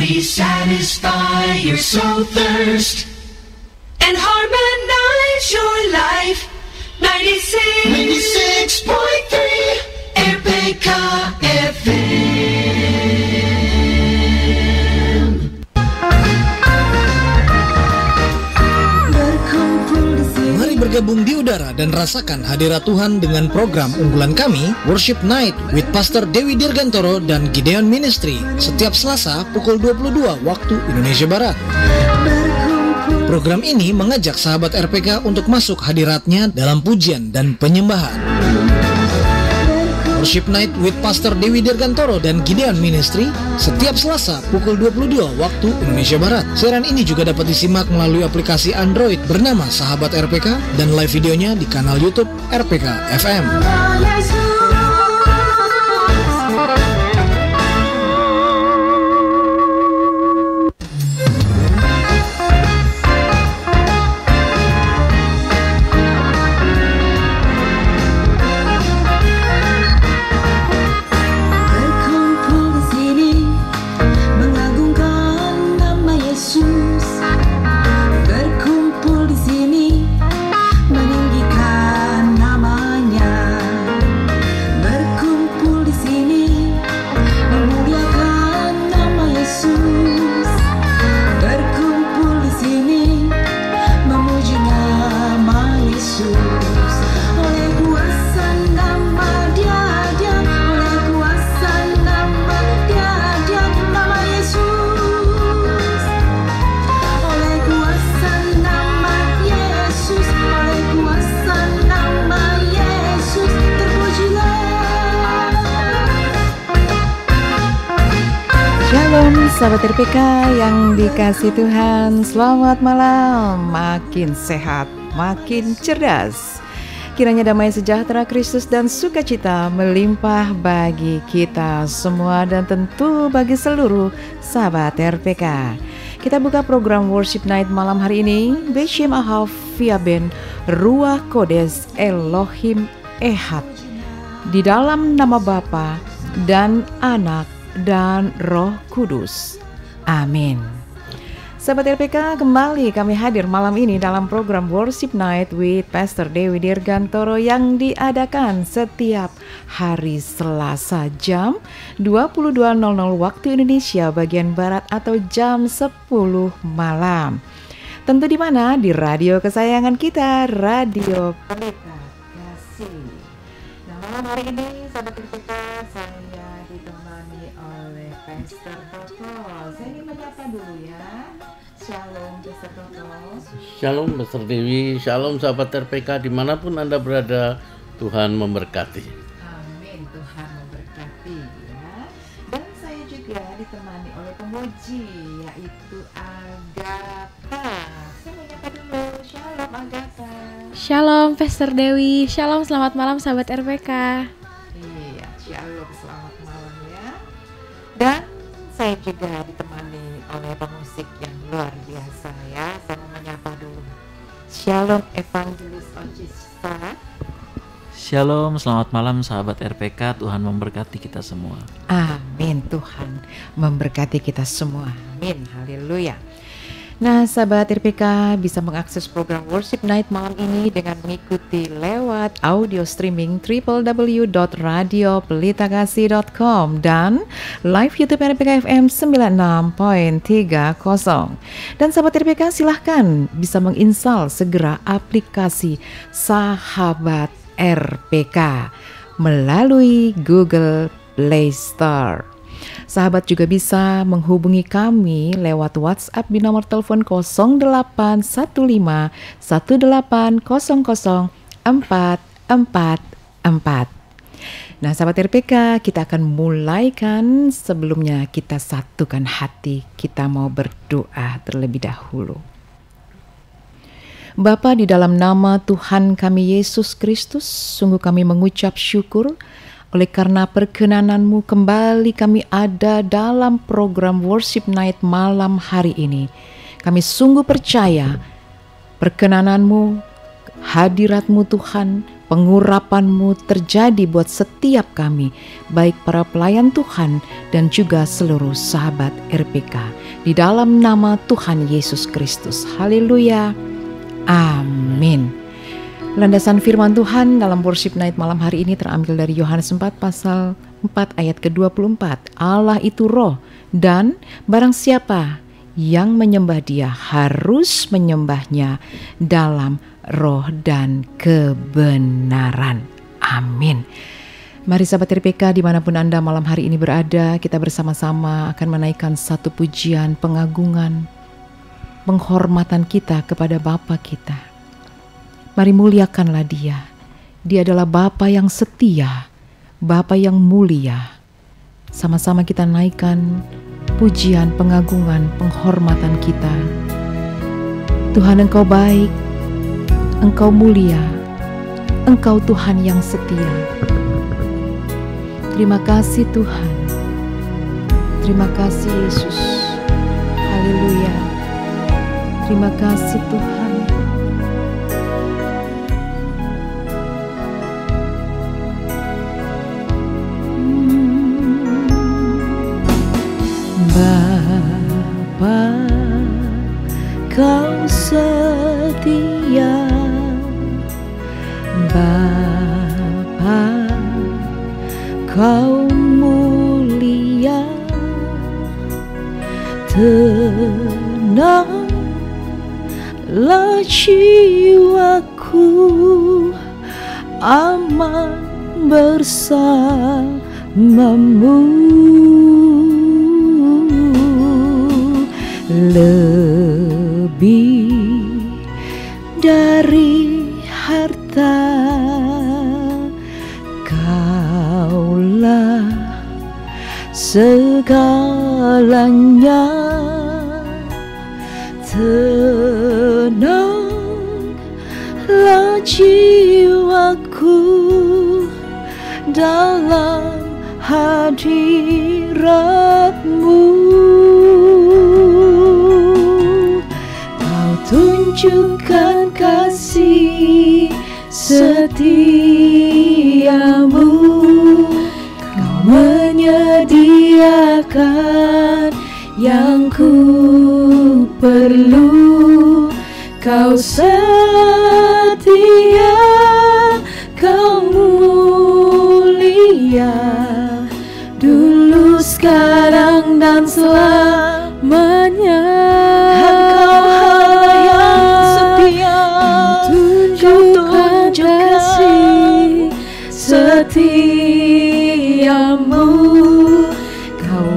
Please satisfy your soul thirst and harmonize your life. 96.3 RPK FM. Mari bergabung di udara dan rasakan hadirat Tuhan dengan program unggulan kami, Worship Night with Pastor Dewi Dirgantoro dan Gideon Ministry, setiap Selasa pukul 22 waktu Indonesia Barat. Program ini mengajak sahabat RPK untuk masuk hadiratnya dalam pujian dan penyembahan. Worship Night with Pastor Dewi Dirgantoro dan Gideon Ministry setiap Selasa pukul 22 waktu Indonesia Barat. Siaran ini juga dapat disimak melalui aplikasi Android bernama Sahabat RPK dan live videonya di kanal YouTube RPK FM. Sahabat RPK yang dikasih Tuhan, selamat malam. Makin sehat, makin cerdas. Kiranya damai sejahtera Kristus dan sukacita melimpah bagi kita semua dan tentu bagi seluruh sahabat RPK. Kita buka program Worship Night malam hari ini Beshem Ahav via band Ruach Kodes Elohim Ehad, di dalam nama Bapa dan Anak dan Roh Kudus. Amin. Sahabat RPK, kembali kami hadir malam ini dalam program Worship Night with Pastor Dewi Dirgantoro yang diadakan setiap hari Selasa jam 22.00 waktu Indonesia bagian Barat atau jam 10 malam. Tentu di mana? Di radio kesayangan kita, Radio Pelita Kasih. Nah, malam hari ini sahabat RPK, saya ditemani oleh Pastor Toto. Saya ingin menyapa dulu ya. Shalom Pastor Toto. Shalom Pastor Dewi, shalom sahabat RPK dimanapun Anda berada, Tuhan memberkati. Amin, Tuhan memberkati ya. Dan saya juga ditemani oleh pemuji, yaitu Agatha. Saya menyapa dulu, shalom Agatha. Shalom Pastor Dewi, shalom selamat malam sahabat RPK. Iya, shalom selamat malam ya. Dan saya juga ditemani oleh pemusik yang luar biasa ya. Saya mau menyapa dulu. Shalom Evangelis Ojisa. Shalom, selamat malam sahabat RPK, Tuhan memberkati kita semua. Amin, Tuhan memberkati kita semua. Amin, haleluya. Nah, sahabat RPK bisa mengakses program Worship Night malam ini dengan mengikuti lewat audio streaming www.radiopelitakasih.com dan live YouTube RPK FM 96.30. Dan sahabat RPK silahkan bisa menginstal segera aplikasi Sahabat RPK melalui Google Play Store. Sahabat juga bisa menghubungi kami lewat WhatsApp di nomor telepon 0815 1800 444. Nah, sahabat RPK, kita akan mulaikan. Sebelumnya kita satukan hati, kita mau berdoa terlebih dahulu. Bapa, di dalam nama Tuhan kami Yesus Kristus, sungguh kami mengucap syukur oleh karena perkenanan-Mu kembali kami ada dalam program Worship Night malam hari ini. Kami sungguh percaya perkenanan-Mu, hadirat-Mu Tuhan pengurapan-Mu terjadi buat setiap kami, baik para pelayan Tuhan dan juga seluruh sahabat RPK. Di dalam nama Tuhan Yesus Kristus. Haleluya. Amin. Landasan firman Tuhan dalam worship night malam hari ini terambil dari Yohanes 4 pasal 4 ayat ke-24. Allah itu roh, dan barang siapa yang menyembah Dia harus menyembahnya dalam roh dan kebenaran. Amin. Mari sahabat RPK dimanapun Anda malam hari ini berada, kita bersama-sama akan menaikkan satu pujian pengagungan, penghormatan kita kepada Bapa kita. Mari muliakanlah Dia. Dia adalah Bapa yang setia, Bapa yang mulia. Sama-sama kita naikkan pujian, pengagungan, penghormatan kita. Tuhan, Engkau baik, Engkau mulia, Engkau Tuhan yang setia. Terima kasih Tuhan. Terima kasih Yesus. Haleluya. Terima kasih Tuhan. Bapa, Kau setia. Bapa, Kau mulia. Tenanglah jiwaku, aman bersamamu. Lebih dari harta, Kaulah segalanya. Tenanglah jiwaku dalam hadirat-Mu. Kau tunjukkan kasih setiamu. Kau menyediakan yang ku perlu. Kau setia, Kau mulia, dulu, sekarang, dan selamanya. Engkau yang setia, tunjukkan kasih setiamu. Kau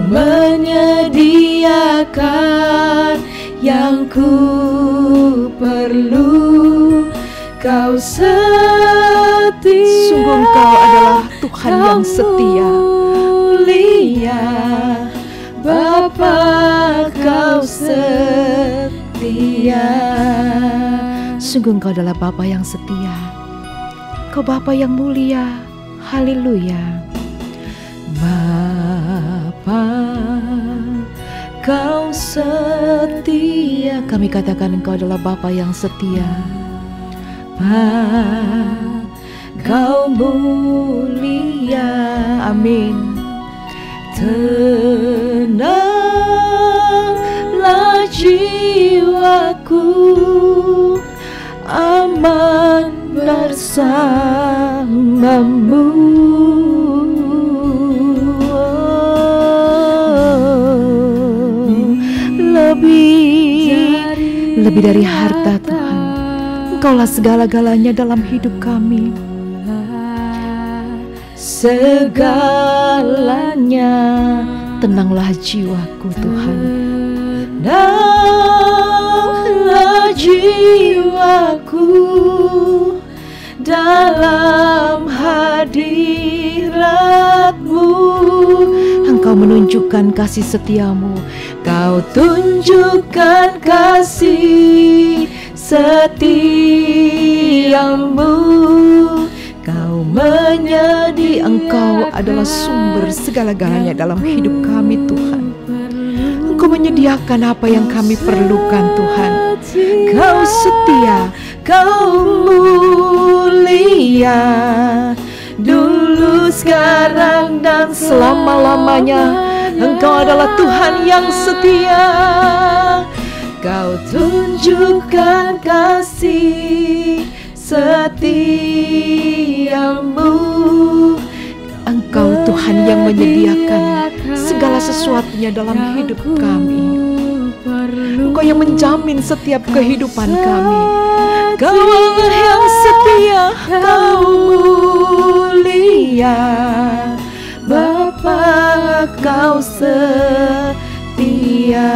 menyediakan yang ku perlu. Kau setia, sungguh Engkau adalah Tuhan yang setia. Mulia Bapa, Kau setia. Sungguh Engkau adalah Bapa yang setia. Kau Bapa yang mulia. Haleluya. Bapa, Kau setia. Kami katakan Engkau adalah Bapa yang setia. Bapa, Kau mulia. Amin. Tenanglah jiwaku, aman bersamamu. Lebih dari harta Tuhan, Engkaulah segala-galanya dalam hidup kami. Segalanya, tenanglah jiwaku Tuhan. Tenanglah jiwaku dalam hadirat-Mu. Engkau menunjukkan kasih setiamu. Kau tunjukkan kasih setiamu. Kau Engkau adalah sumber segala-galanya dalam hidup kami Tuhan. Engkau menyediakan apa yang kami perlukan, Tuhan. Kau setia, Kau mulia, dulu, sekarang, dan selama-lamanya. Engkau adalah Tuhan yang setia. Kau tunjukkan kasih setiamu. Engkau Tuhan yang menyediakan segala sesuatunya dalam hidup kami. Engkau yang menjamin setiap kehidupan kami. Kau Allah yang setia, Kau mulia, Bapa, Kau setia.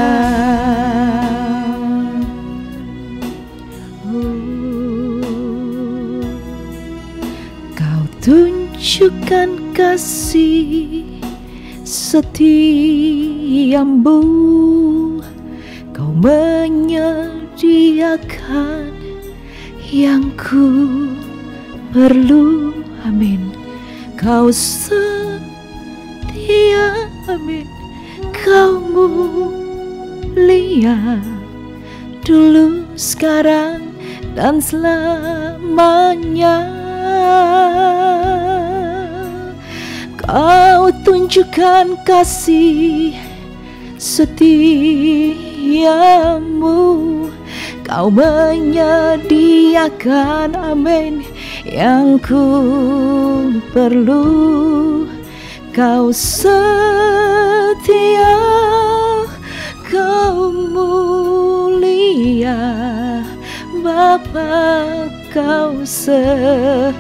Kau tunjukkan kasih setiamu. Kau menyediakan yang ku perlu. Amin. Kau setia, amin. Kau mulia, dulu, sekarang, dan selamanya. Kau tunjukkan kasih setiamu. Kau menyediakan, amin, yang ku perlu. Kau setia, Kau mulia, Bapa, Kau setia.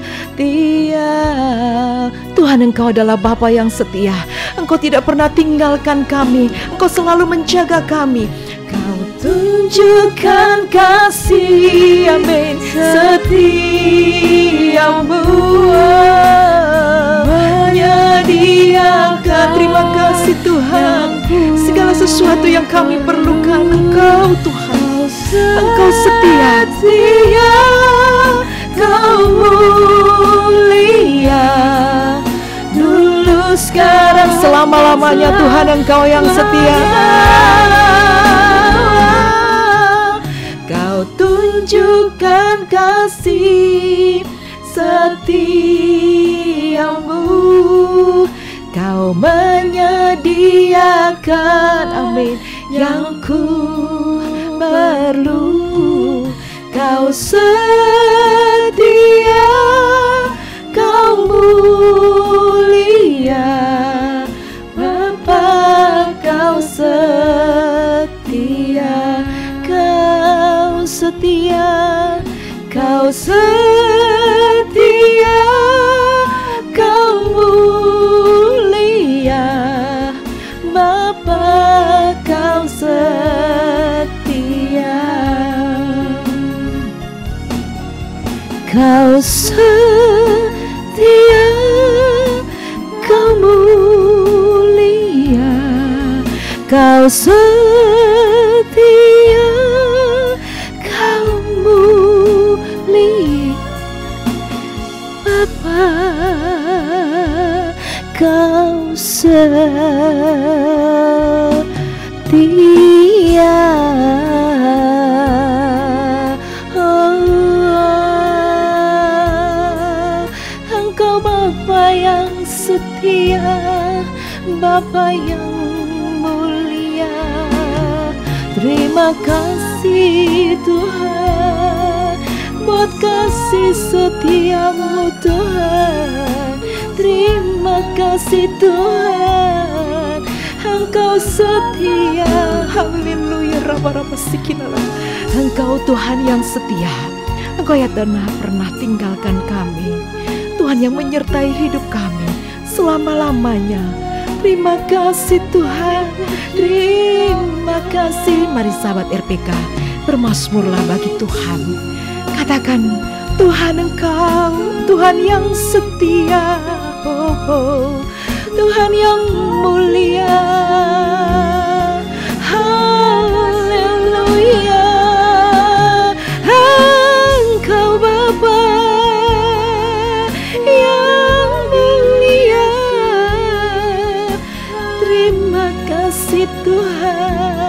Tuhan, Engkau adalah Bapa yang setia. Engkau tidak pernah tinggalkan kami. Engkau selalu menjaga kami. Kau tunjukkan kasih, amin, setiamu. Menyediakan, terima kasih Tuhan, segala sesuatu yang kami perlukan. Engkau Tuhan, Engkau setia, Kau mulia, dulu, sekarang, selama-lamanya. Tuhan, Engkau yang setia. Kau tunjukkan kasih setiamu. Kau menyediakan, amin, yang ku perlu. Kau setia, Kau mulia, Bapa, Kau setia. Kau setia, Kau setia, Kau mulia, Bapa, Kau setia. Kau setia, Kau mulia, Kau setia, Kau mulia, Bapa, Kau setia. Engkau Bapa yang setia, Bapa yang mulia. Terima kasih Tuhan buat kasih setiamu Tuhan. Terima kasih Tuhan, Engkau setia. Haleluya. Engkau Tuhan yang setia. Engkau yang pernah tinggalkan kami. Tuhan yang menyertai hidup kami selama-lamanya. Terima kasih Tuhan, terima kasih. Mari sahabat RPK, bermazmurlah bagi Tuhan. Katakan, Tuhan Engkau, Tuhan yang setia, Tuhan yang mulia. Haleluya. Engkau Bapa yang mulia. Terima kasih Tuhan.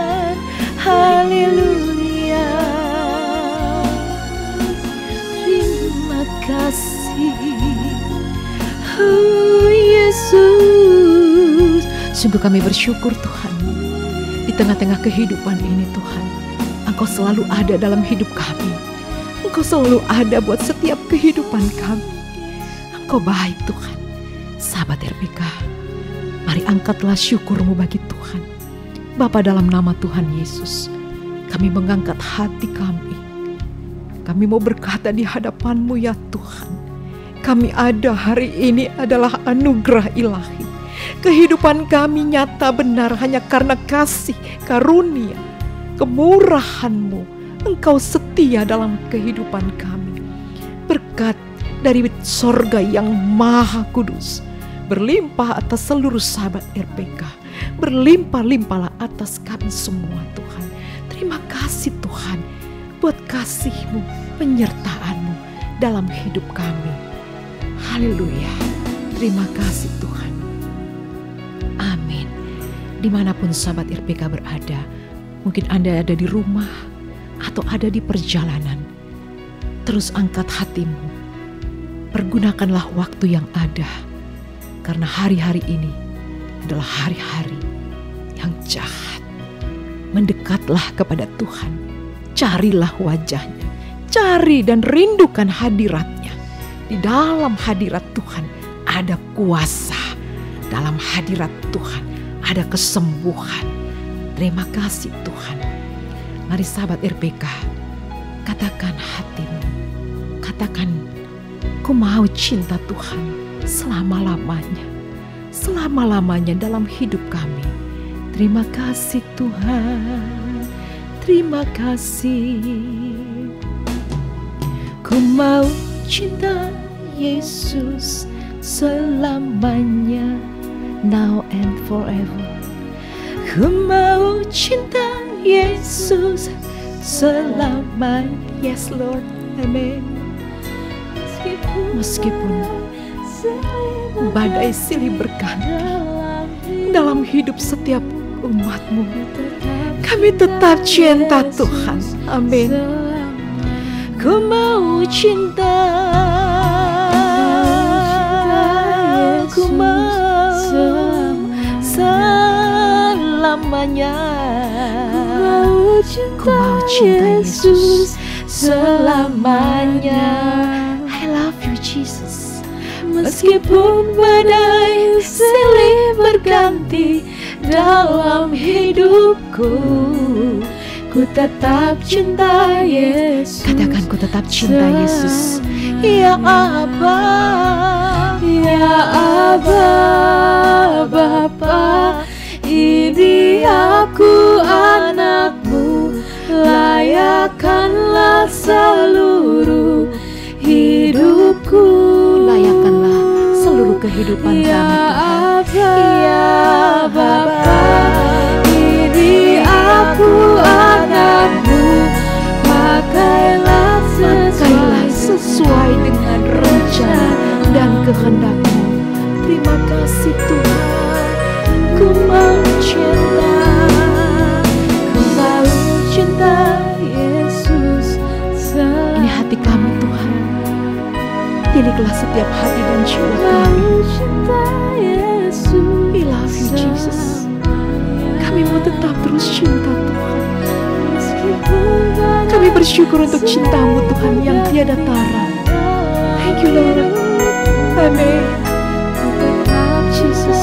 Sungguh kami bersyukur Tuhan, di tengah-tengah kehidupan ini Tuhan, Engkau selalu ada dalam hidup kami. Engkau selalu ada buat setiap kehidupan kami. Engkau baik Tuhan. Sahabat RPK, mari angkatlah syukur-Mu bagi Tuhan. Bapa, dalam nama Tuhan Yesus, kami mengangkat hati kami. Kami mau berkata di hadapan-Mu ya Tuhan, kami ada hari ini adalah anugerah ilahi. Kehidupan kami nyata benar hanya karena kasih, karunia, kemurahan-Mu. Engkau setia dalam kehidupan kami. Berkat dari sorga yang maha kudus berlimpah atas seluruh sahabat RPK. Berlimpah-limpahlah atas kami semua Tuhan. Terima kasih Tuhan buat kasih-Mu, penyertaan-Mu dalam hidup kami. Haleluya. Terima kasih Tuhan. Amin. Dimanapun sahabat RPK berada, mungkin Anda ada di rumah atau ada di perjalanan, terus angkat hatimu. Pergunakanlah waktu yang ada, karena hari-hari ini adalah hari-hari yang jahat. Mendekatlah kepada Tuhan, carilah wajah-Nya, cari dan rindukan hadirat-Nya. Di dalam hadirat Tuhan ada kuasa, dalam hadirat Tuhan ada kesembuhan. Terima kasih Tuhan. Mari sahabat RPK, katakan hatimu, katakan, ku mau cinta Tuhan selama-lamanya, selama-lamanya dalam hidup kami. Terima kasih Tuhan, terima kasih. Ku mau cinta Yesus selamanya, now and forever. Ku mau cinta Yesus selamanya. Yes Lord, amen. Meskipun badai silih berganti dalam hidup setiap umat-Mu, kami tetap cinta Tuhan. Amin. Ku mau cinta, ku mau selamanya. Ku mau cinta Yesus selamanya. I love you Jesus. Meskipun badai silih berganti dalam hidupku, ku tetap cinta Yesus. Katakan, ku tetap cinta Yesus. Ya Aba, ya Aba, Bapa, ini aku anak-Mu. Layakkanlah seluruh hidupku. Layakkanlah seluruh kehidupan kami Tuhan. Ya Bapa, ini aku anak-Mu. Pakailah sesuai dengan rencana dan kehendak-Mu. Terima kasih Tuhan. Ku mau cinta, ku mau cinta Yesus. Ini hati kami Tuhan. Pilihlah setiap hati dan jiwa kami. We love you Jesus. Kami mau tetap terus cinta Tuhan. Kami bersyukur untuk cinta-Mu Tuhan yang tiada tara. Thank you Lord. Amen. Jesus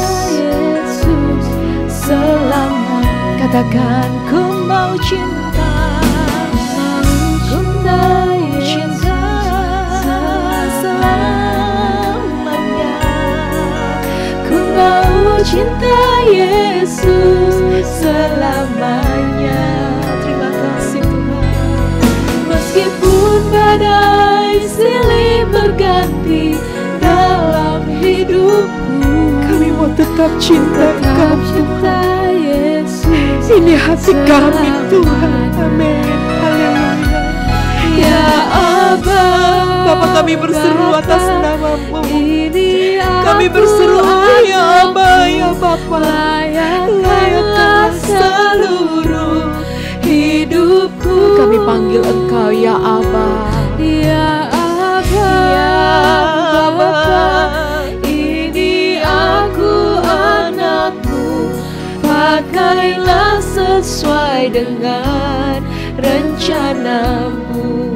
selama. Katakan, ku mau cinta, ku mau cinta selamanya. Ku mau cinta Yesus selamanya. Terima kasih Tuhan. Meskipun badai silih berganti dalam hidupku, kami mau tetap cinta Engkau Tuhan. Ini hati kami Tuhan. Amin. Haleluya. Ya Aba, Bapa, kami berseru atas nama-Mu. Kami berseru, ya Aba, ya Bapa, layakkanlah seluruh hidupku. Kami panggil Engkau ya Aba, ya Aba, ya Bapa, ini aku anak-Mu. sesuai dengan rencanamu.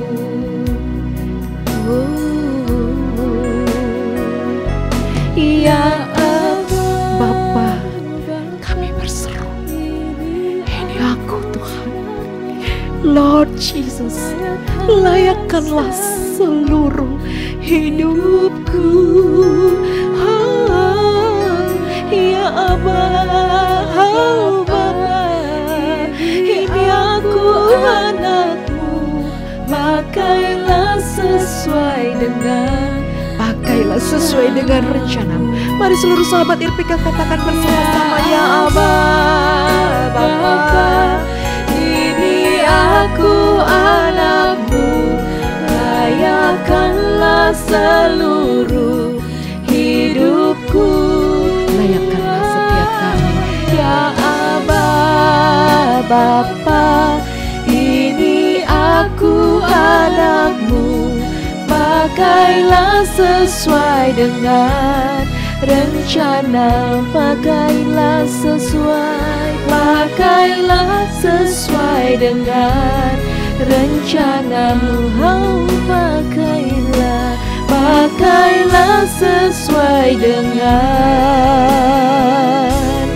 Ya Bapa, kami berseru, ini aku Tuhan. Lord Jesus, layakkanlah seluruh hidupku. Ya Aba, ini aku anakmu. Pakailah sesuai dengan rencanamu. Mari seluruh sahabat RPK katakan bersama-sama, ya Aba, Bapa, ini aku anakmu. Layakkanlah seluruh hidupku. Layakkanlah setiap kami, ya Aba, Bapa, ini aku anakmu. Pakailah sesuai dengan rencana. Pakailah sesuai dengan rencanamu. Pakailah sesuai dengan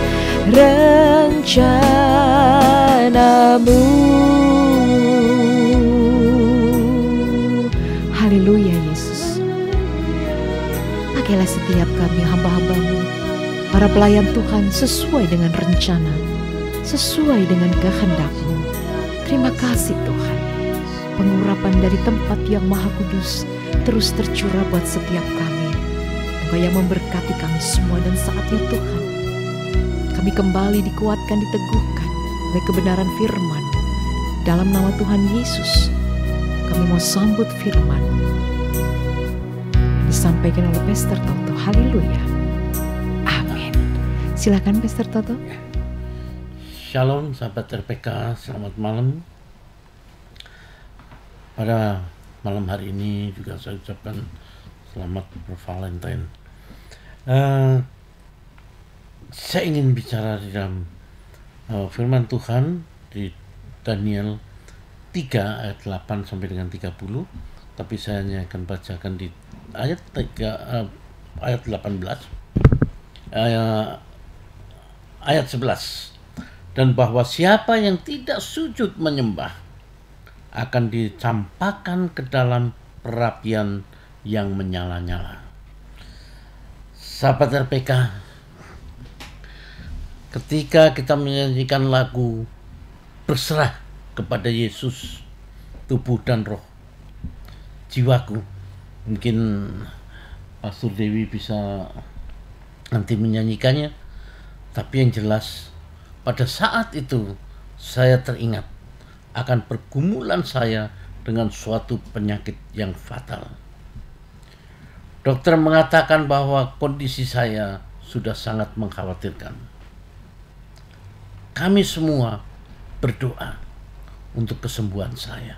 rencanamu. Haleluya Yesus. Pakailah setiap kami hamba-hambamu, para pelayan Tuhan, sesuai dengan rencana, sesuai dengan kehendak-Mu. Terima kasih Tuhan. Pengurapan dari tempat yang maha kudus terus tercurah buat setiap kami. Engkau yang memberkati kami semua, dan saatnya Tuhan kami kembali dikuatkan, diteguhkan oleh kebenaran firman. Dalam nama Tuhan Yesus kami mau sambut firman yang disampaikan oleh Pastor Toto. Haleluya. Amin. Silakan Pastor Toto. Shalom sahabat RPK, selamat malam. Pada malam hari ini juga saya ucapkan selamat bervalentine. Saya ingin bicara di dalam firman Tuhan di Daniel 3 ayat 8 sampai dengan 30, tapi saya hanya akan bacakan di ayat 18 ayat 11. Dan bahwa siapa yang tidak sujud menyembah akan dicampakkan ke dalam perapian yang menyala-nyala. Sahabat RPK, ketika kita menyanyikan lagu berserah kepada Yesus, tubuh dan roh jiwaku, mungkin Pastor Dewi bisa nanti menyanyikannya, tapi yang jelas pada saat itu saya teringat akan pergumulan saya dengan suatu penyakit yang fatal. Dokter mengatakan bahwa kondisi saya sudah sangat mengkhawatirkan. Kami semua berdoa untuk kesembuhan saya.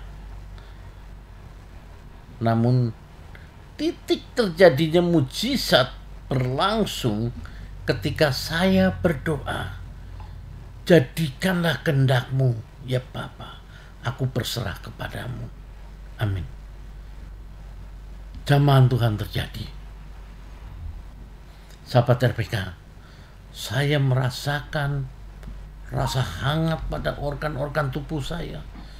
Namun titik terjadinya mujizat berlangsung ketika saya berdoa, jadikanlah kehendak-Mu ya Bapa, aku berserah kepadamu. Amin. Jamahan Tuhan terjadi. Sahabat RPK, saya merasakan rasa hangat pada organ-organ tubuh saya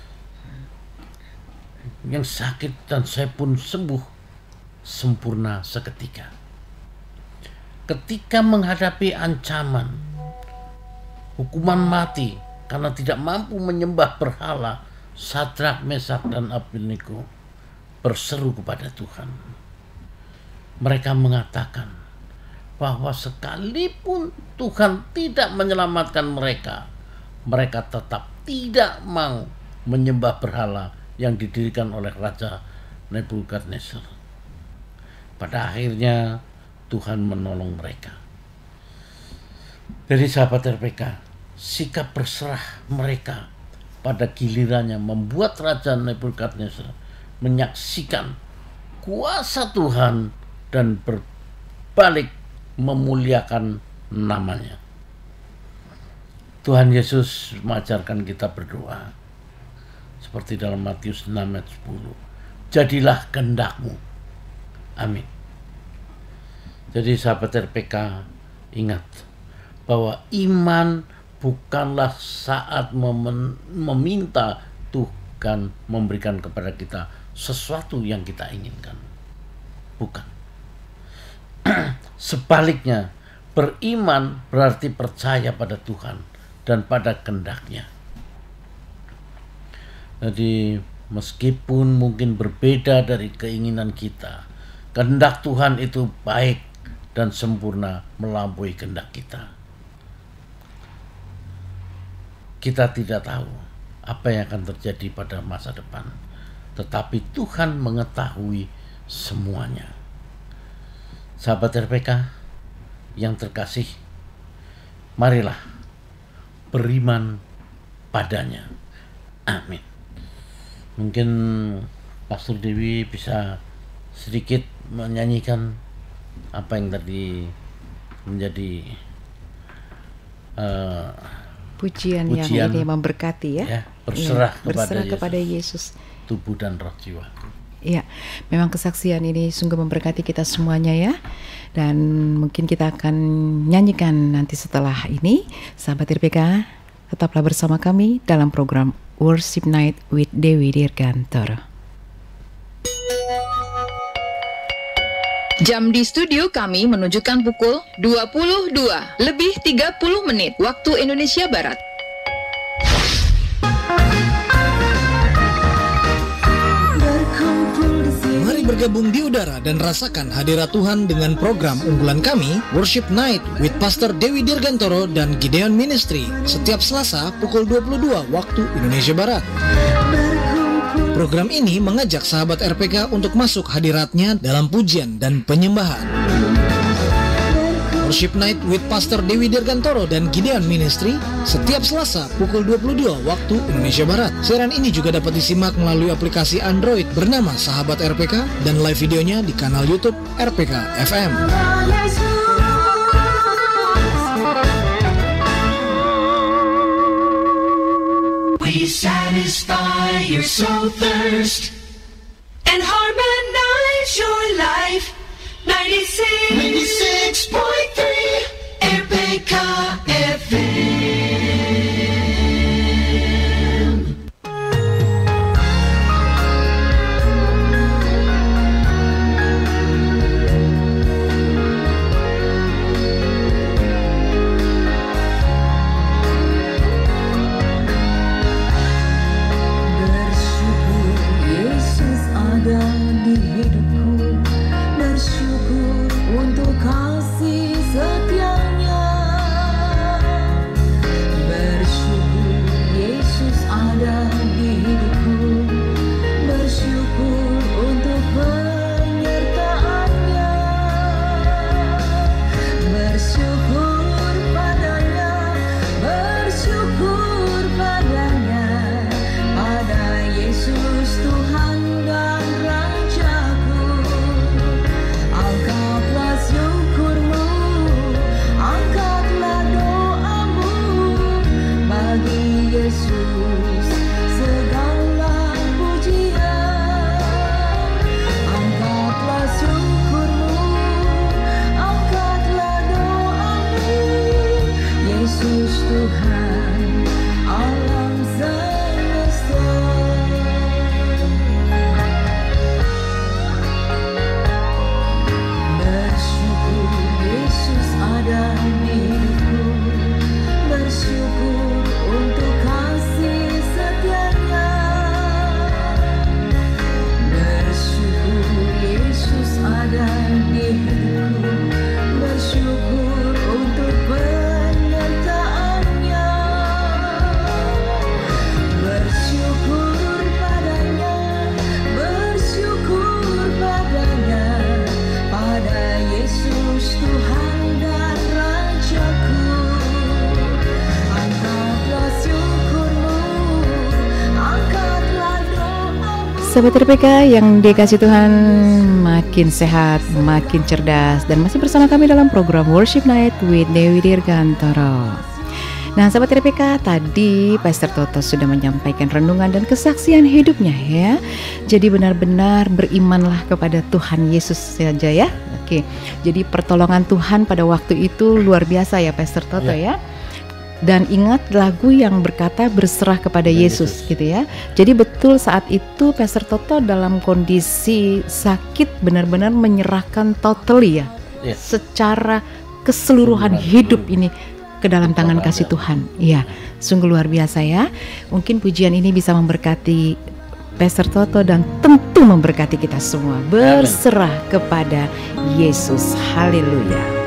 yang sakit, dan saya pun sembuh sempurna seketika. Ketika menghadapi ancaman hukuman mati karena tidak mampu menyembah berhala, Sadrak, Mesak, dan Abednego berseru kepada Tuhan. Mereka mengatakan bahwa sekalipun Tuhan tidak menyelamatkan mereka, mereka tetap tidak mau menyembah berhala yang didirikan oleh Raja Nebukadnezar. Pada akhirnya Tuhan menolong mereka. Dari sahabat RPK, sikap berserah mereka pada gilirannya membuat Raja Nebukadnezar menyaksikan kuasa Tuhan dan berbalik memuliakan namanya. Tuhan Yesus mengajarkan kita berdoa seperti dalam Matius 6 ayat 10. Jadilah kehendak-Mu. Amin. Jadi sahabat RPK, ingat bahwa iman bukanlah saat meminta Tuhan memberikan kepada kita sesuatu yang kita inginkan. Bukan. Sebaliknya, beriman berarti percaya pada Tuhan dan pada kehendak-Nya. Jadi meskipun mungkin berbeda dari keinginan kita, kehendak Tuhan itu baik dan sempurna melampaui kehendak kita. Kita tidak tahu apa yang akan terjadi pada masa depan, tetapi Tuhan mengetahui semuanya. Sahabat RPK yang terkasih, marilah beriman padanya. Amin. Mungkin Pastor Dewi bisa sedikit menyanyikan apa yang tadi menjadi pujian yang ini memberkati ya. Berserah kepada Yesus, tubuh dan roh jiwaku. Iya, memang kesaksian ini sungguh memberkati kita semuanya ya. Dan mungkin kita akan nyanyikan nanti setelah ini. Sahabat RPK, tetaplah bersama kami dalam program Worship Night with Dewi Dirgantoro. Jam di studio kami menunjukkan pukul 22:30 waktu Indonesia Barat. Mari bergabung di udara dan rasakan hadirat Tuhan dengan program unggulan kami, Worship Night with Pastor Dewi Dirgantoro dan Gideon Ministry, setiap Selasa pukul 22 waktu Indonesia Barat. Program ini mengajak sahabat RPK untuk masuk hadiratnya dalam pujian dan penyembahan. Worship Night with Pastor Dewi Dirgantoro dan Gideon Ministry setiap Selasa pukul 22 waktu Indonesia Barat. Siaran ini juga dapat disimak melalui aplikasi Android bernama Sahabat RPK dan live videonya di kanal YouTube RPK FM. We satisfy your soul thirst and harmonize your life. 96.3 RPK FM. Bersyukur Yesus ada di hidupku, bersyukur untuk kasih setianya. Bersyukur Yesus ada di hidupku, bersyukur untuk penyertaannya. Bersyukur padanya, bersyukur padanya, pada Yesus Tuhan dan Rajaku. Angkatlah syukurmu, angkatlah doamu, bagi Yesus segala pujian. Angkatlah syukurmu, angkatlah doamu, Yesus Tuhan alam semesta. Bersyukur Yesus ada di hidupku, bersyukur untuk kasih setianya. Bersyukur Yesus ada di hidupku, bersyukur untuk penyertaannya. Bersyukur padanya, bersyukur padanya, pada Yesus Tuhan dan Rajaku. Angkatlah syukurmu, angkatlah doamu. Sahabat RPK yang dikasih Tuhan, makin sehat, makin cerdas, dan masih bersama kami dalam program Worship Night with Dewi Dirgantoro. Nah, sahabat RPK, tadi Pastor Toto sudah menyampaikan renungan dan kesaksian hidupnya ya. Jadi benar-benar berimanlah kepada Tuhan Yesus saja ya. Oke. Jadi pertolongan Tuhan pada waktu itu luar biasa ya Pastor Toto ya. Dan ingat lagu yang berkata berserah kepada Yesus gitu ya. Jadi betul saat itu Pastor Toto dalam kondisi sakit benar-benar menyerahkan totally ya. Secara keseluruhan hidup ini ke dalam tangan kasih Tuhan. Iya, sungguh luar biasa ya. Mungkin pujian ini bisa memberkati Pastor Toto dan tentu memberkati kita semua. Berserah kepada Yesus. Haleluya.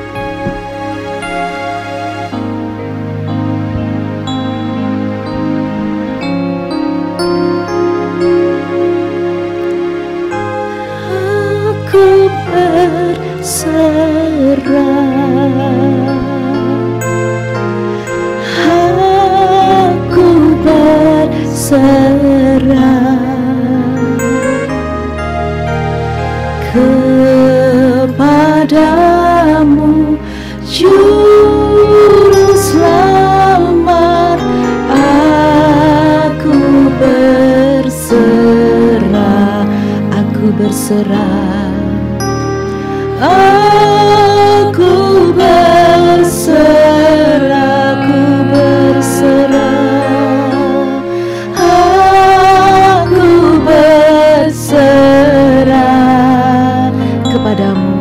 Aku berserah, aku berserah kepadamu, Juru Selamat. Aku berserah, aku berserah. Aku berserah, aku berserah, aku berserah kepadamu,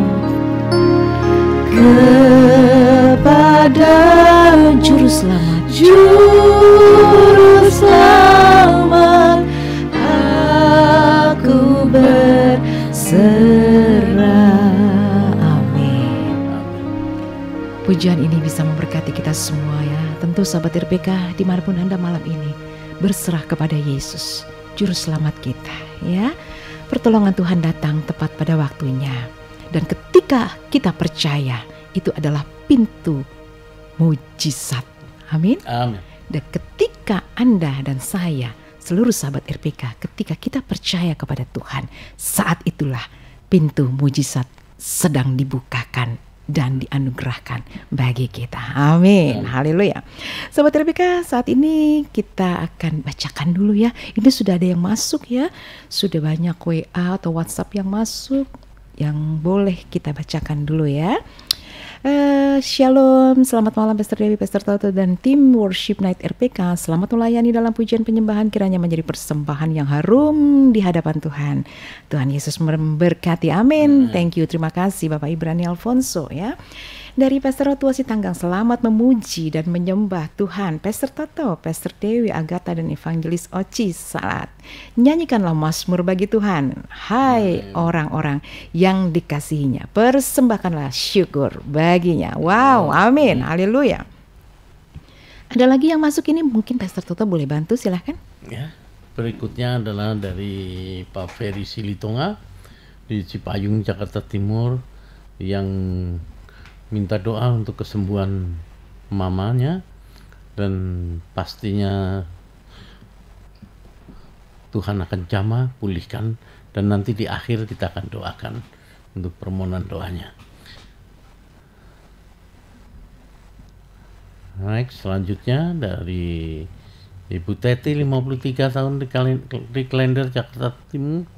kepada Juru Selamat, Juru Selamat. Aku berserah. Pujian ini bisa memberkati kita semua ya. Tentu sahabat RPK dimanapun Anda malam ini, berserah kepada Yesus, Juru Selamat kita ya. Pertolongan Tuhan datang tepat pada waktunya. Dan ketika kita percaya, itu adalah pintu mujizat. Amin. Amin. Dan ketika Anda dan saya, seluruh sahabat RPK, ketika kita percaya kepada Tuhan, saat itulah pintu mujizat sedang dibukakan dan dianugerahkan bagi kita. Amin. Haleluya. Sahabat RPK, saat ini kita akan bacakan dulu ya. Ini sudah ada yang masuk ya. Sudah banyak WA atau WhatsApp yang masuk, yang boleh kita bacakan dulu ya. Shalom, selamat malam Pastor Dewi, Pastor Toto dan tim Worship Night RPK. Selamat melayani dalam pujian penyembahan, kiranya menjadi persembahan yang harum di hadapan Tuhan. Tuhan Yesus memberkati, amin. Thank you, terima kasih Bapak Ibrani Alfonso ya. Dari Pastor Otua Sitanggang, selamat memuji dan menyembah Tuhan. Pastor Toto, Pastor Dewi, Agatha dan Evangelis Oci saat nyanyikanlah mazmur bagi Tuhan. Hai orang-orang yang dikasihinya, persembahkanlah syukur baginya. Wow, amin, haleluya. Ada lagi yang masuk ini, mungkin Pastor Toto boleh bantu, silahkan. Ya, berikutnya adalah dari Pak Ferry Silitonga di Cipayung, Jakarta Timur, yang minta doa untuk kesembuhan mamanya, dan pastinya Tuhan akan jamah, pulihkan, dan nanti di akhir kita akan doakan untuk permohonan doanya. Baik, selanjutnya dari Ibu Teti 53 tahun di Klender, Jakarta Timur,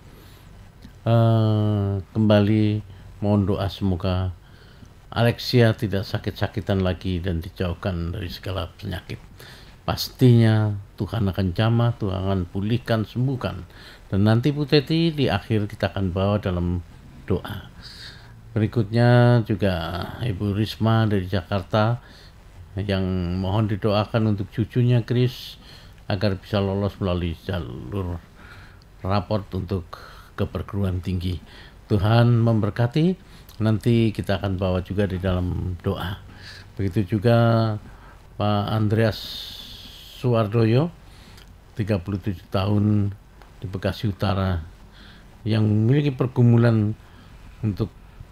kembali mohon doa semoga Alexia tidak sakit-sakitan lagi dan dijauhkan dari segala penyakit. Pastinya Tuhan akan jamah, Tuhan akan pulihkan, sembuhkan. Dan nanti Bu Teti di akhir kita akan bawa dalam doa. Berikutnya juga Ibu Risma dari Jakarta yang mohon didoakan untuk cucunya Chris agar bisa lolos melalui jalur raport untuk ke perguruan tinggi. Tuhan memberkati. Nanti kita akan bawa juga di dalam doa. Begitu juga Pak Andreas Suwardoyo, 37 tahun di Bekasi Utara, yang memiliki pergumulan untuk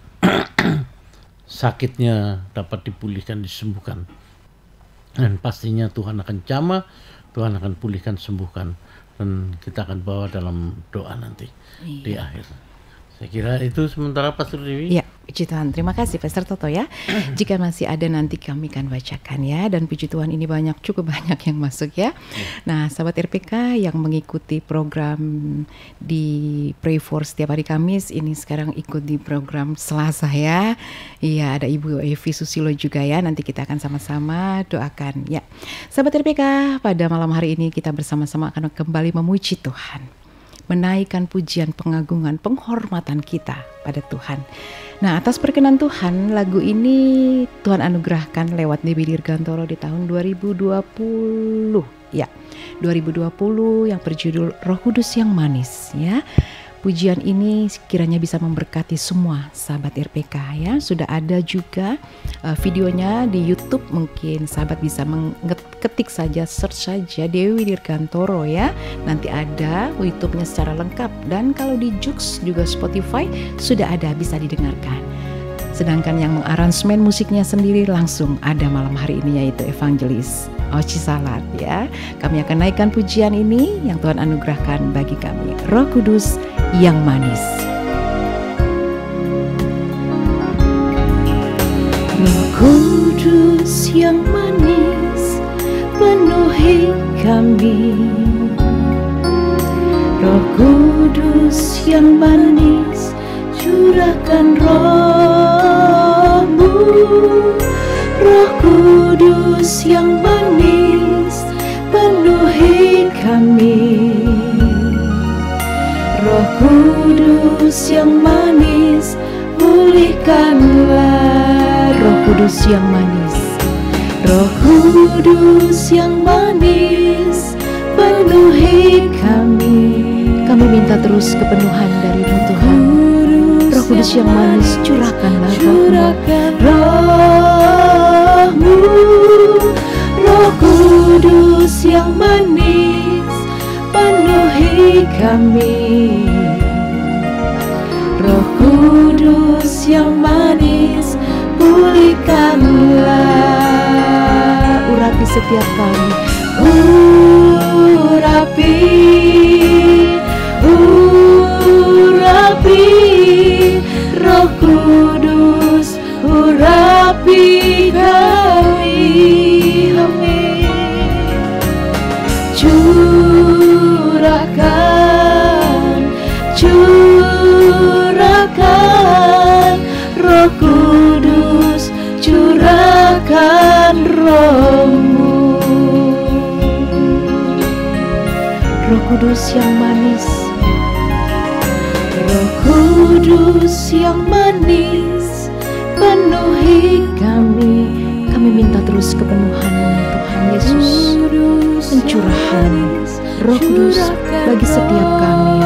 sakitnya dapat dipulihkan, disembuhkan. Dan pastinya Tuhan akan jamah, Tuhan akan pulihkan, sembuhkan. Dan kita akan bawa dalam doa nanti di akhir. Saya kira itu sementara Pastor Dewi. Ya, Puji Tuhan, terima kasih Pastor Toto ya. Jika masih ada nanti kami akan bacakan ya. Dan puji Tuhan ini cukup banyak yang masuk ya. Nah sahabat RPK yang mengikuti program di Pray For setiap hari Kamis, ini sekarang ikut di program Selasa ya. Iya, ada Ibu Evi Susilo juga ya. Nanti kita akan sama-sama doakan ya. Sahabat RPK, pada malam hari ini kita bersama-sama akan kembali memuji Tuhan, menaikkan pujian, pengagungan, penghormatan kita pada Tuhan. Nah, atas perkenan Tuhan, lagu ini Tuhan anugerahkan lewat Dewi Dirgantoro di tahun 2020. Ya, 2020 yang berjudul Roh Kudus yang Manis ya. Pujian ini kiranya bisa memberkati semua sahabat RPK ya. Sudah ada juga videonya di YouTube, mungkin sahabat bisa ketik saja, search saja Dewi Dirgantoro ya. Nanti ada YouTube-nya secara lengkap, dan kalau di Joox juga Spotify sudah ada, bisa didengarkan. Sedangkan yang mengaransemen musiknya sendiri langsung ada malam hari ini, yaitu Evangelis Oci Salat ya. Kami akan naikkan pujian ini yang Tuhan anugerahkan bagi kami, Roh Kudus yang Manis. Roh Kudus yang manis, penuhi kami. Roh Kudus yang manis, curahkan Roh-Mu. Roh Kudus yang manis, penuhi kami. Roh Kudus yang manis, pulihkanlah. Roh Kudus yang manis, Roh Kudus yang manis, penuhi kami. Kami minta terus kepenuhan dari-Mu Tuhan. Roh Kudus yang manis, curahkanlah Roh-Mu. Roh Kudus yang manis, penuhi kami. Roh Kudus yang manis, pulihkanlah. Urapi setiap kami, urapi. Roh Kudus, urapi kami. Amin. Curahkan Roh Kudus, curahkan Roh-Mu. Roh Kudus yang manis, Roh Kudus yang manis, penuhi kami. Kami minta terus kepenuhan Tuhan Yesus, pencurahan Roh Kudus bagi setiap kami.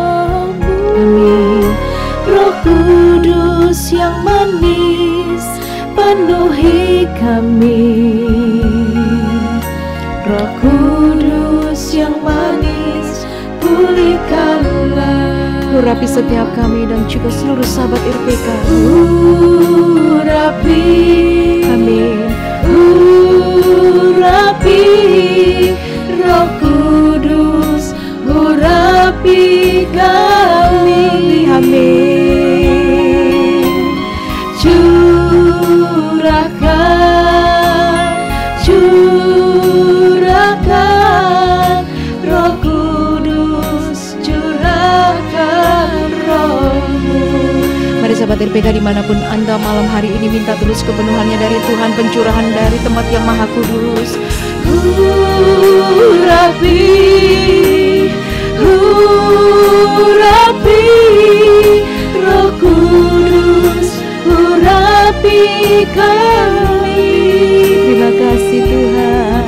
Amin. Roh Kudus yang manis, penuhi kami. Roh Kudus yang manis, pulihkanlah. Urapi setiap kami dan juga seluruh sahabat RPK. Urapi, amin. Urapi, Roh Kudus, urapi kami. Amin. Curahkan Roh Kudus, curahkan Roh-Mu. Mari sahabat RPK dimanapun Anda malam hari ini, minta terus kepenuhannya dari Tuhan, pencurahan dari tempat yang maha kudus. Urapi, Roh Kudus, urapi kami. Terima kasih Tuhan.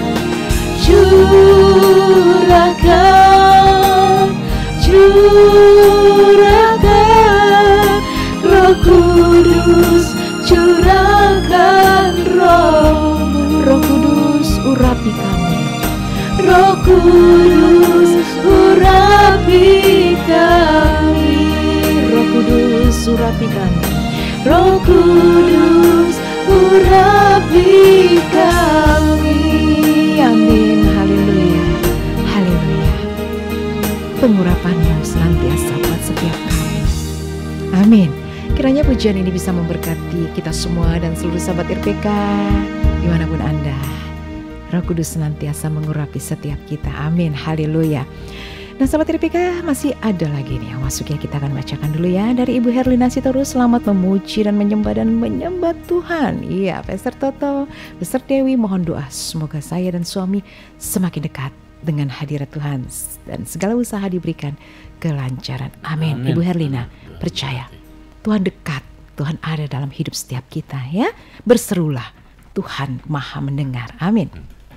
Curahkan Roh Kudus, curahkan Roh-Mu. Roh Kudus, urapi kami. Roh Kudus, urapi kami. Roh Kudus, urapi kami. Roh Kudus, urapi kami. Amin. Haleluya. Haleluya. Pengurapan-Mu senantiasa buat setiap kami. Amin. Kiranya pujian ini bisa memberkati kita semua dan seluruh sahabat RPK dimanapun Anda. Roh Kudus senantiasa mengurapi setiap kita. Amin. Haleluya. Nah sahabat RPK, masih ada lagi nih yang masuk ya, kita akan bacakan dulu ya. Dari Ibu Herlina Sitorus, selamat memuji dan menyembah Tuhan. Iya, Pastor Toto, Pastor Dewi, mohon doa semoga saya dan suami semakin dekat dengan hadirat Tuhan dan segala usaha diberikan kelancaran. Amin. Ibu Herlina, percaya Tuhan dekat, Tuhan ada dalam hidup setiap kita ya. Berserulah, Tuhan Maha mendengar. Amin.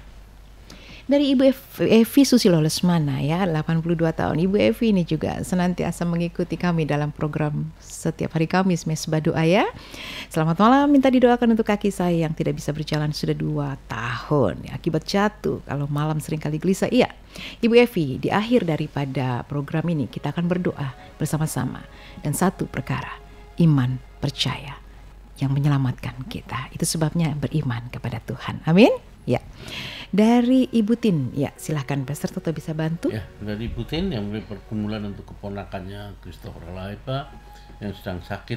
Dari Ibu Evi Susilo Lesmana ya, 82 tahun. Ibu Evi ini juga senantiasa mengikuti kami dalam program setiap hari Kamis Mesbah Doa ya. Selamat malam, minta didoakan untuk kaki saya yang tidak bisa berjalan sudah 2 tahun ya, akibat jatuh. Kalau malam sering kali gelisah. Iya, Ibu Evi, di akhir daripada program ini kita akan berdoa bersama-sama. Dan satu perkara, iman percaya yang menyelamatkan kita. Itu sebabnya beriman kepada Tuhan. Amin. Ya. Dari Ibu Tin, ya silahkan Pastor Toto bisa bantu. Ya, dari Ibu Tin yang beri pergumulan untuk keponakannya Christopher Laipa yang sedang sakit.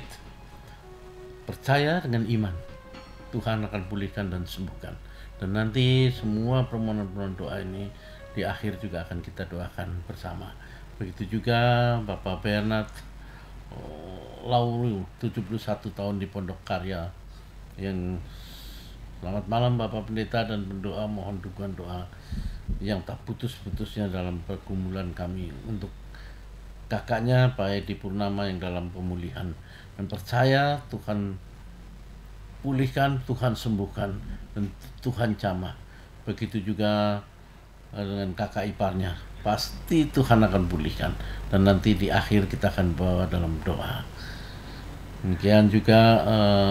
Percaya dengan iman, Tuhan akan pulihkan dan sembuhkan. Dan nanti semua permohonan doa ini di akhir juga akan kita doakan bersama. Begitu juga Bapak Bernard Laulu, 71 tahun di Pondok Karya yang selamat malam Bapak Pendeta dan pendoa, mohon dukungan doa yang tak putus-putusnya dalam pergumulan kami untuk kakaknya Pak Edi Purnama yang dalam pemulihan, dan percaya Tuhan pulihkan, Tuhan sembuhkan, dan Tuhan jamah. Begitu juga dengan kakak iparnya, pasti Tuhan akan pulihkan, dan nanti di akhir kita akan bawa dalam doa. Demikian juga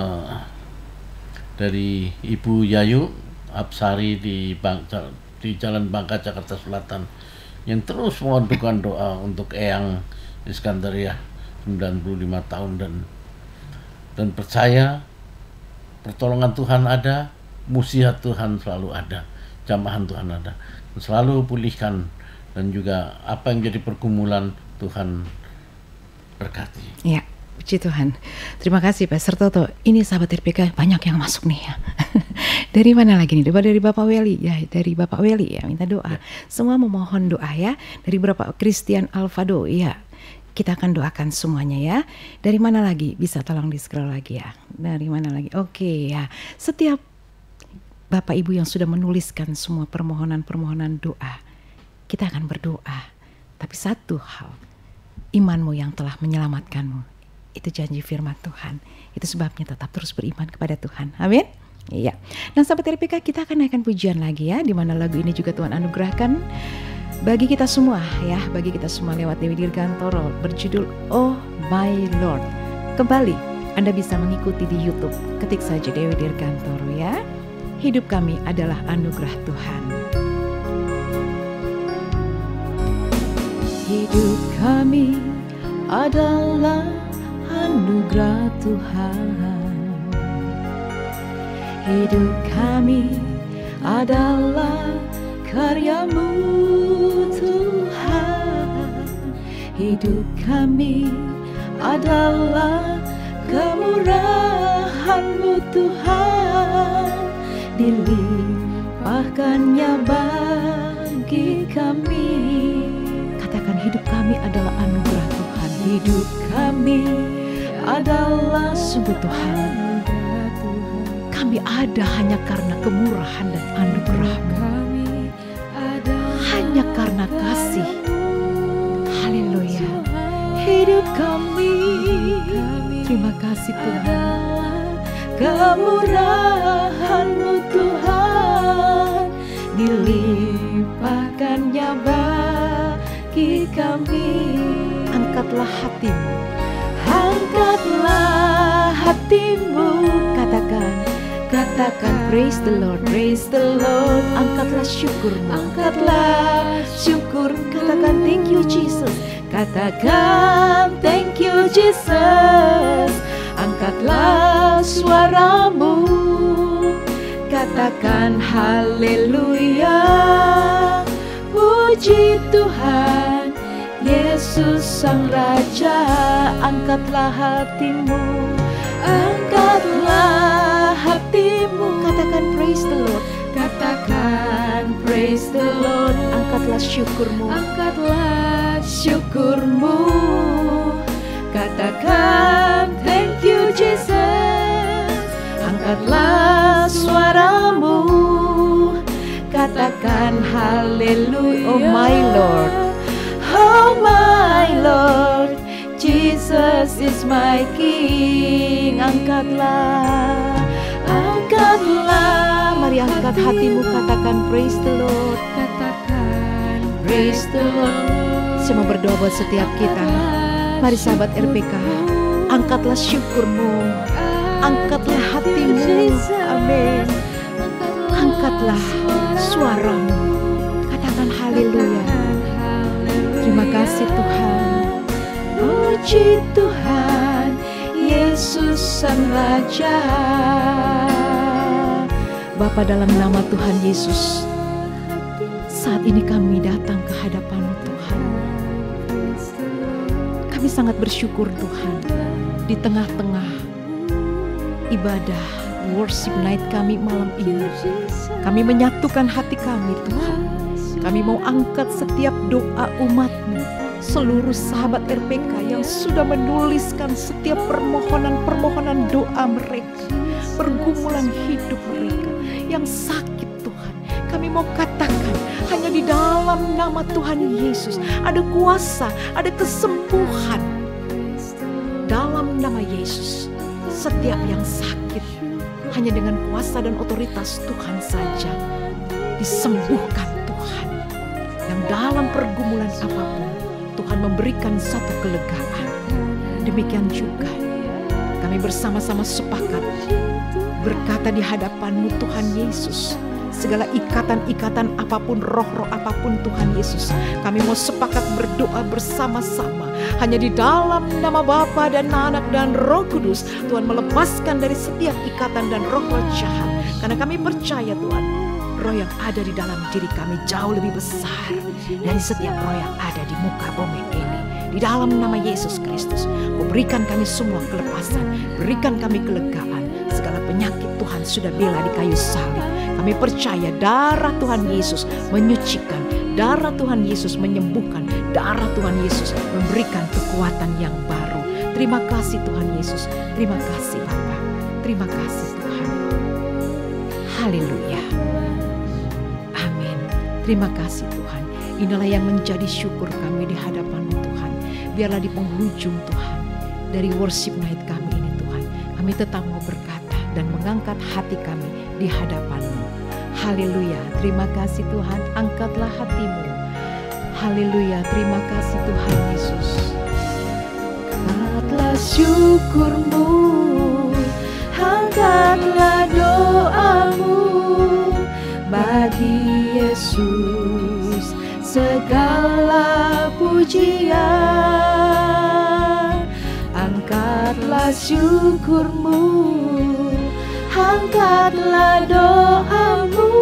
dari Ibu Yayu Absari di Jalan Bangka, Jakarta Selatan, yang terus mohon dukungan doa untuk Eyang Iskandaria 95 tahun dan percaya pertolongan Tuhan ada, musyiat Tuhan selalu ada, jamahan Tuhan ada, selalu pulihkan, dan juga apa yang jadi pergumulan Tuhan berkati. Ya. Puji Tuhan. Terima kasih Pastor Toto. Ini sahabat RPK banyak yang masuk nih ya. Dari mana lagi nih? Dari Bapak Weli ya, dari Bapak Weli ya, minta doa. Ya. Semua memohon doa ya. Dari Bapak Christian Alvado ya. Kita akan doakan semuanya ya. Dari mana lagi? Bisa tolong di-scroll lagi ya. Dari mana lagi? Oke ya. Setiap Bapak Ibu yang sudah menuliskan semua permohonan-permohonan doa, kita akan berdoa. Tapi satu hal, imanmu yang telah menyelamatkanmu. Itu janji firman Tuhan. Itu sebabnya tetap terus beriman kepada Tuhan. Amin. Iya. Nah sahabat RPK, kita akan naikkan pujian lagi ya, di mana lagu ini juga Tuhan anugerahkan bagi kita semua ya, bagi kita semua lewat Dewi Dirgantoro, berjudul Oh My Lord. Kembali Anda bisa mengikuti di YouTube. Ketik saja Dewi Dirgantoro ya. Hidup kami adalah anugerah Tuhan. Hidup kami adalah anugerah Tuhan. Hidup kami adalah karya-Mu Tuhan. Hidup kami adalah kemurahan-Mu Tuhan. Dilimpahkannya bagi kami. Katakan, hidup kami adalah anugerah Tuhan. Hidup kami adalah sungguh Tuhan. Kami ada hanya karena kemurahan dan anugerah-Mu. Hanya karena kasih. Haleluya. Hidup kami, terima kasih Tuhan. Kemurahan-Mu Tuhan, dilimpahkannya bagi kami. Angkatlah hatimu, angkatlah hatimu. Katakan praise the Lord, praise the Lord. Angkatlah syukurmu, angkatlah syukur. Katakan thank you Jesus, katakan thank you Jesus. Angkatlah suaramu, katakan haleluya. Puji Tuhan, Yesus Sang Raja, angkatlah hatimu, angkatlah hatimu. Katakan praise the Lord. Katakan praise the Lord. Angkatlah syukurmu, Angkatlah syukurmu. Katakan thank you Jesus. Angkatlah suaramu. Katakan haleluya. Oh my Lord, Oh my Lord, Jesus is my King. Angkatlah, angkatlah. mari angkat hatimu, katakan praise the Lord. Katakan praise the Lord. Saya mau berdoa buat setiap kita. Mari sahabat RPK, angkatlah syukurmu, angkatlah hatimu. Amin. Angkatlah suaramu, katakan haleluya. Terima kasih Tuhan. Puji Tuhan, Yesus Sang Raja. Bapa, dalam nama Tuhan Yesus, saat ini kami datang ke hadapan-Mu Tuhan. Kami sangat bersyukur Tuhan, di tengah-tengah ibadah worship night kami malam ini, kami menyatukan hati kami Tuhan. Kami mau angkat setiap doa umat-Mu, seluruh sahabat RPK yang sudah menuliskan setiap permohonan-permohonan doa mereka, pergumulan hidup mereka yang sakit Tuhan. Kami mau katakan, hanya di dalam nama Tuhan Yesus ada kuasa, ada kesembuhan. Dalam nama Yesus, setiap yang sakit hanya dengan kuasa dan otoritas Tuhan saja disembuhkan Tuhan. Yang dalam pergumulan apapun Tuhan memberikan satu kelegaan. Demikian juga kami bersama-sama sepakat berkata di hadapan-Mu Tuhan Yesus, segala ikatan-ikatan apapun, roh-roh apapun Tuhan Yesus, kami mau sepakat berdoa bersama-sama. Hanya di dalam nama Bapa dan Anak dan Roh Kudus, Tuhan melepaskan dari setiap ikatan dan roh-roh jahat. Karena kami percaya Tuhan, roh yang ada di dalam diri kami jauh lebih besar dari setiap roh yang ada di muka bumi ini. Di dalam nama Yesus Kristus, berikan kami semua kelepasan, berikan kami kelegaan. Segala penyakit Tuhan sudah bela di kayu salib. Kami percaya darah Tuhan Yesus menyucikan, darah Tuhan Yesus menyembuhkan, darah Tuhan Yesus memberikan kekuatan yang baru. Terima kasih Tuhan Yesus, terima kasih Bapa, terima kasih Tuhan. Haleluya. Amin. Terima kasih Tuhan. Inilah yang menjadi syukur kami di hadapan-Mu Tuhan. Biarlah di penghujung Tuhan dari worship night kami ini Tuhan, kami tetap mau berkata dan mengangkat hati kami di hadapan-Mu. Haleluya. Terima kasih Tuhan. Angkatlah hatimu. Haleluya. Terima kasih Tuhan Yesus. Angkatlah syukurmu, angkatlah doamu bagi Yesus segala pujian. Angkatlah syukurmu, angkatlah doamu,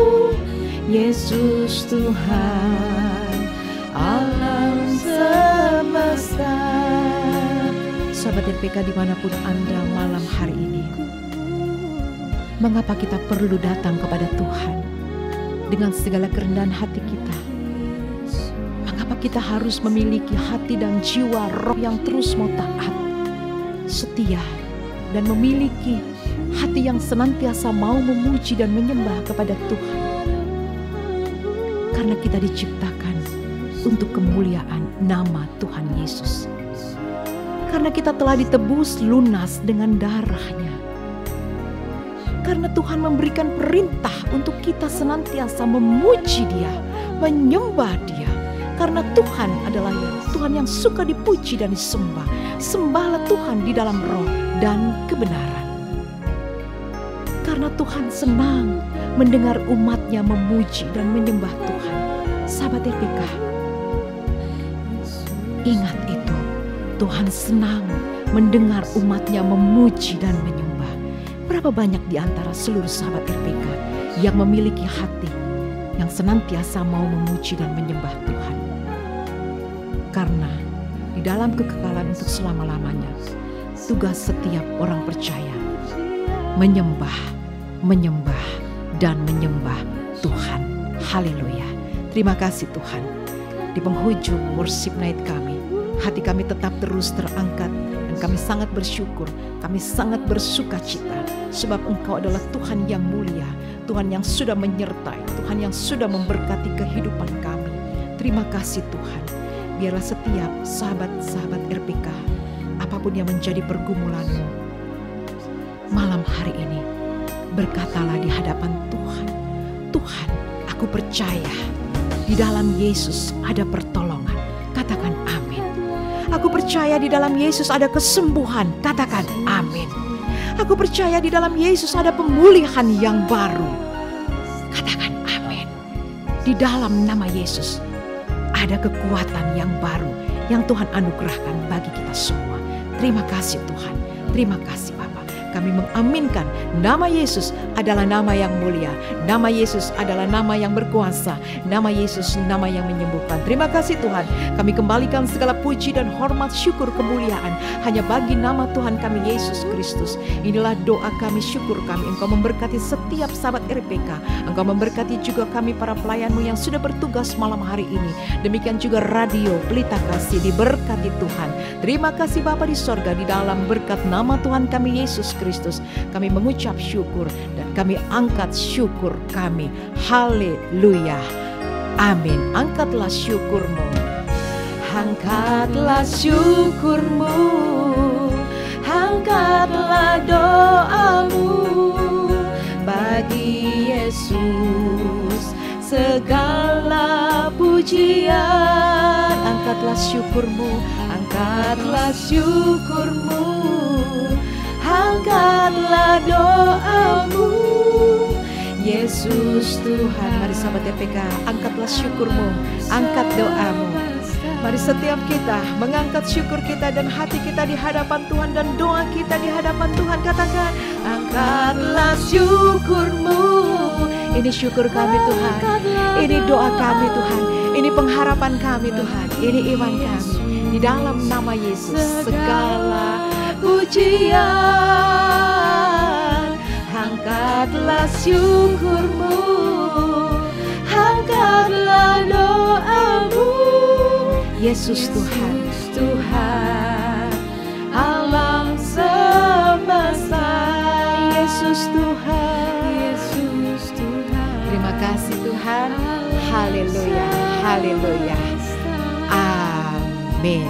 Yesus Tuhan alam semesta. Sahabat RPK dimanapun Anda malam hari ini, mengapa kita perlu datang kepada Tuhan dengan segala kerendahan hati kita? Mengapa kita harus memiliki hati dan jiwa roh yang terus mau taat, setia, dan memiliki hati yang senantiasa mau memuji dan menyembah kepada Tuhan? Karena kita diciptakan untuk kemuliaan nama Tuhan Yesus. Karena kita telah ditebus lunas dengan darah-Nya. Karena Tuhan memberikan perintah untuk kita senantiasa memuji Dia, menyembah Dia. Karena Tuhan adalah Tuhan yang suka dipuji dan disembah. Sembahlah Tuhan di dalam roh dan kebenaran. Karena Tuhan senang mendengar umat-Nya memuji dan menyembah Tuhan. Sahabat RPK, ingat itu. Tuhan senang mendengar umat-Nya memuji dan menyembah. Berapa banyak di antara seluruh sahabat RPK yang memiliki hati yang senantiasa mau memuji dan menyembah Tuhan? karena di dalam kekekalan untuk selama-lamanya, tugas setiap orang percaya menyembah, dan menyembah Tuhan. Haleluya. Terima kasih Tuhan. Di penghujung worship night kami, hati kami tetap terus terangkat dan kami sangat bersyukur, kami sangat bersuka cita sebab Engkau adalah Tuhan yang mulia, Tuhan yang sudah menyertai, Tuhan yang sudah memberkati kehidupan kami. Terima kasih Tuhan. Biarlah setiap sahabat-sahabat RPK, apapun yang menjadi pergumulanmu malam hari ini, berkatalah di hadapan Tuhan, Tuhan, aku percaya di dalam Yesus ada pertolongan. Katakan amin. Aku percaya di dalam Yesus ada kesembuhan. Katakan amin. Aku percaya di dalam Yesus ada pemulihan yang baru. Katakan amin. Di dalam nama Yesus ada kekuatan yang baru yang Tuhan anugerahkan bagi kita semua. Terima kasih Tuhan. Terima kasih Bapa. Kami mengaminkan nama Yesus adalah nama yang mulia. Nama Yesus adalah nama yang berkuasa. Nama Yesus nama yang menyembuhkan. Terima kasih Tuhan. Kami kembalikan segala puji dan hormat, syukur, kemuliaan hanya bagi nama Tuhan kami Yesus Kristus. Inilah doa kami, syukur kami. Engkau memberkati setiap sahabat RPK. Engkau memberkati juga kami para pelayanmu yang sudah bertugas malam hari ini. Demikian juga radio Pelita Kasih diberkati Tuhan. Terima kasih Bapa di sorga, di dalam berkat nama Tuhan kami Yesus Kristus, kami mengucap syukur dan kami angkat syukur kami. Haleluya. Amin. Angkatlah syukurmu. Angkatlah syukurmu. Angkatlah doamu bagi Yesus. Segala pujian. Angkatlah syukurmu. Angkatlah syukurmu. Angkatlah doamu, Yesus Tuhan. Mari sahabat RPK, angkatlah syukurmu, angkat doamu. Mari setiap kita mengangkat syukur kita dan hati kita di hadapan Tuhan dan doa kita di hadapan Tuhan. Katakan, angkatlah syukurmu. Ini syukur kami Tuhan, ini doa kami Tuhan, ini pengharapan kami Tuhan, ini iman kami. Di dalam nama Yesus segala pujian, angkatlah syukurmu, angkatlah doamu, Yesus Tuhan, Tuhan alam semesta, Yesus Tuhan, Yesus Tuhan. Terima kasih Tuhan. Haleluya, haleluya. Amin.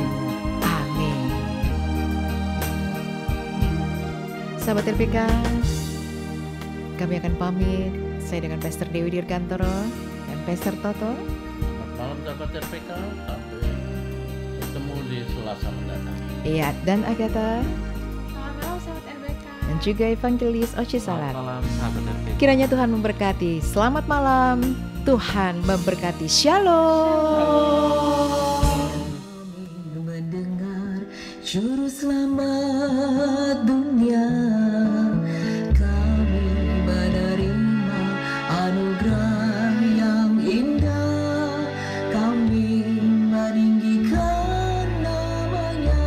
Sahabat RPK, kami akan pamit. Saya dengan Pastor Dewi Dirgantoro dan Pastor Toto. Selamat malam sahabat RPK, sampai bertemu di Selasa mendatang. Iya, dan Agatha. Selamat malam sahabat RPK. Dan juga Evangelis Oci Salat. Selamat malam sahabat RPK. Kiranya Tuhan memberkati. Selamat malam. Tuhan memberkati. Shalom. Mendengar juru selamat dunia, kami menerima anugerah yang indah, kami meninggikan namanya,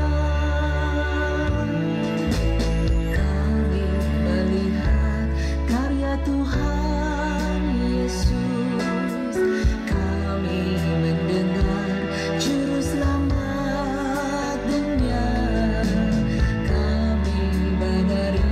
kami melihat karya Tuhan Yesus, kami mendengar juru selamat dunia, kami menerima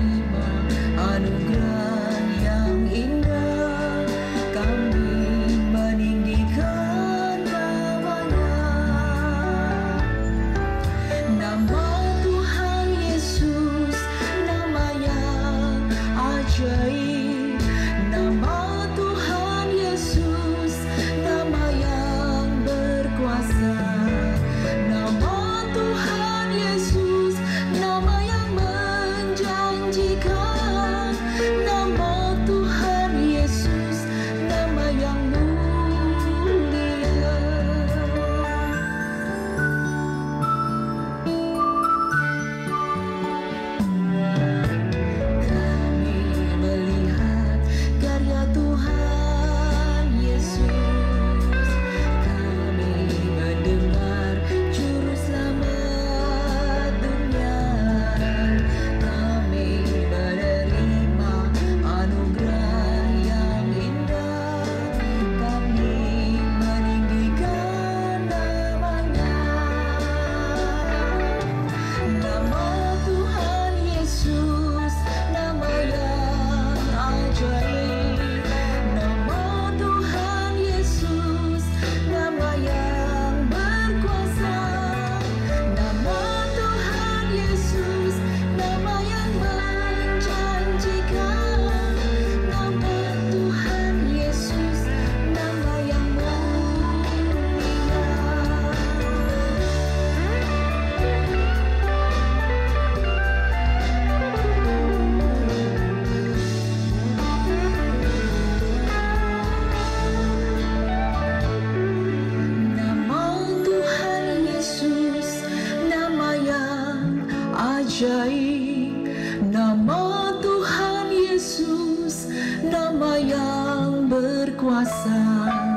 kuasa